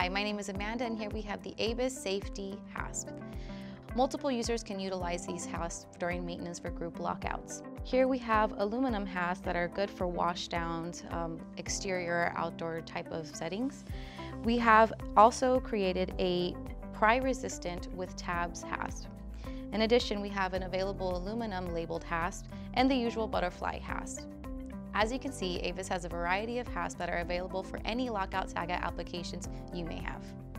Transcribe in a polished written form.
Hi, my name is Amanda, and here we have the Avis Safety Hasp. Multiple users can utilize these hasps during maintenance for group lockouts. Here we have aluminum hasps that are good for washdowns, exterior, outdoor type of settings. We have also created a pry-resistant with tabs hasp. In addition, we have an available aluminum labeled hasp and the usual butterfly hasp. As you can see, Avis has a variety of hasps that are available for any lockout tagout applications you may have.